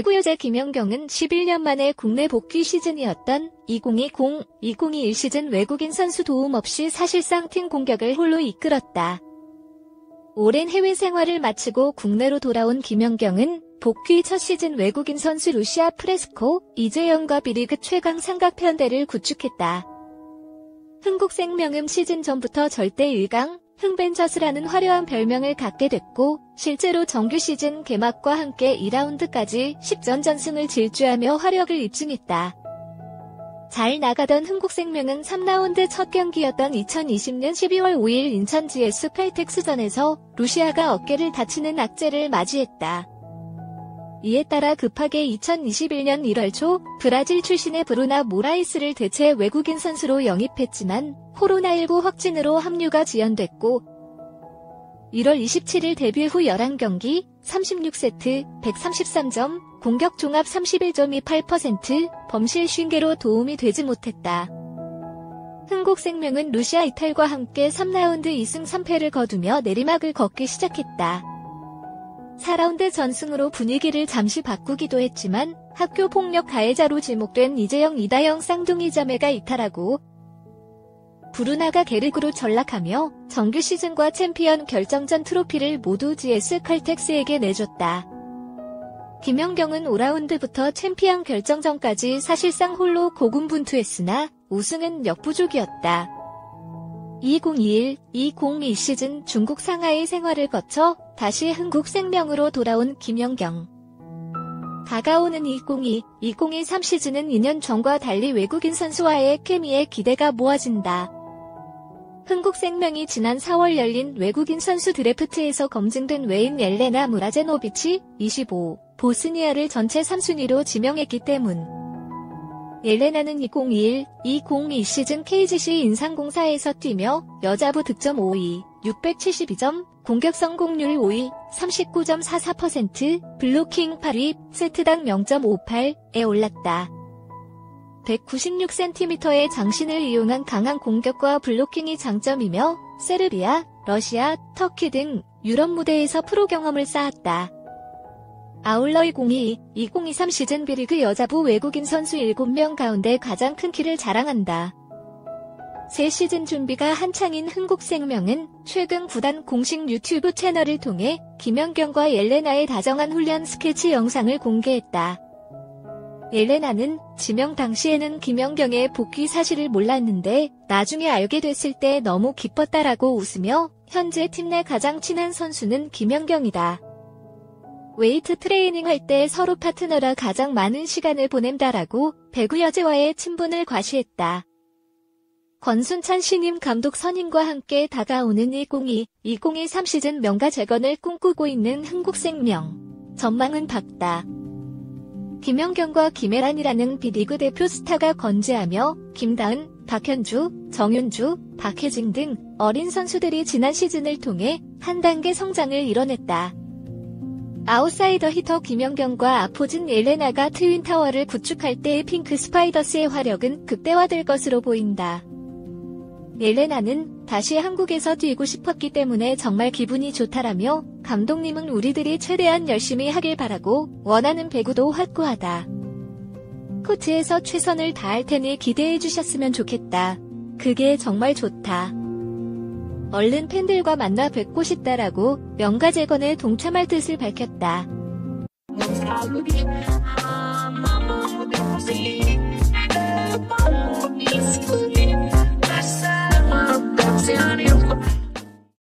배구 여자 김연경은 11년 만에 국내 복귀 시즌이었던 2020-2021 시즌 외국인 선수 도움 없이 사실상 팀 공격을 홀로 이끌었다. 오랜 해외 생활을 마치고 국내로 돌아온 김연경은 복귀 첫 시즌 외국인 선수 루시아 프레스코, 이재영과 B리그 최강 삼각편대를 구축했다. 흥국생명은 시즌 전부터 절대 1강, 흥벤저스라는 화려한 별명을 갖게 됐고 실제로 정규 시즌 개막과 함께 2라운드까지 10전 전승을 질주하며 화력을 입증했다. 잘 나가던 흥국생명은 3라운드 첫 경기였던 2020년 12월 5일 인천 GS 칼텍스전에서 루시아가 어깨를 다치는 악재를 맞이했다. 이에 따라 급하게 2021년 1월 초 브라질 출신의 브루나 모라이스를 대체 외국인 선수로 영입했지만 코로나19 확진으로 합류가 지연됐고 1월 27일 데뷔 후 11경기 36세트 133점 공격 종합 31.28% 범실 50개로 도움이 되지 못했다. 흥국생명은 루시아 이탈과 함께 3라운드 2승 3패를 거두며 내리막을 걷기 시작했다. 4라운드 전승으로 분위기를 잠시 바꾸기도 했지만 학교 폭력 가해자로 지목된 이재영 이다영 쌍둥이 자매가 이탈하고 브루나가 게르그로 전락하며 정규 시즌과 챔피언 결정전 트로피를 모두 GS 칼텍스에게 내줬다. 김연경은 5라운드부터 챔피언 결정전까지 사실상 홀로 고군분투했으나 우승은 역부족이었다. 2021-2022 시즌 중국 상하이 생활을 거쳐 다시 흥국생명으로 돌아온 김연경. 다가오는 2022-2023 시즌은 2년 전과 달리 외국인 선수와의 케미에 기대가 모아진다. 흥국생명이 지난 4월 열린 외국인 선수 드래프트에서 검증된 외인 옐레나 무라제노비치, 25, 보스니아를 전체 3순위로 지명했기 때문. 옐레나는 2021-2022 시즌 KGC 인상공사에서 뛰며 여자부 득점 5위, 672점, 공격 성공률 5위, 39.44%, 블로킹 8위, 세트당 0.58에 올랐다. 196cm의 장신을 이용한 강한 공격과 블로킹이 장점이며 세르비아, 러시아, 터키 등 유럽 무대에서 프로 경험을 쌓았다. 아울러 2022-2023 시즌 B리그 여자부 외국인 선수 7명 가운데 가장 큰 키를 자랑한다. 새 시즌 준비가 한창인 흥국생명은 최근 구단 공식 유튜브 채널을 통해 김연경과 옐레나의 다정한 훈련 스케치 영상을 공개했다. 옐레나는 지명 당시에는 김연경의 복귀 사실을 몰랐는데 나중에 알게 됐을 때 너무 기뻤다라고 웃으며 현재 팀 내 가장 친한 선수는 김연경이다. 웨이트 트레이닝 할 때 서로 파트너라 가장 많은 시간을 보낸다라고 배구 여제와의 친분을 과시했다. 권순찬 신임 감독 선임과 함께 다가오는 2022-2023 시즌 명가 재건을 꿈꾸고 있는 흥국생명. 전망은 밝다. 김연경과 김혜란이라는 B리그 대표 스타가 건재하며 김다은, 박현주, 정윤주, 박혜진 등 어린 선수들이 지난 시즌을 통해 한 단계 성장을 이뤄냈다. 아웃사이더 히터 김연경과 아포진 옐레나가 트윈타워를 구축할 때의 핑크 스파이더스의 화력은 극대화될 것으로 보인다. 옐레나는 다시 한국에서 뛰고 싶었기 때문에 정말 기분이 좋다라며 감독님은 우리들이 최대한 열심히 하길 바라고 원하는 배구도 확고하다. 코트에서 최선을 다할 테니 기대해 주셨으면 좋겠다. 그게 정말 좋다. 얼른 팬들과 만나 뵙고 싶다라고 명가 재건에 동참할 뜻을 밝혔다.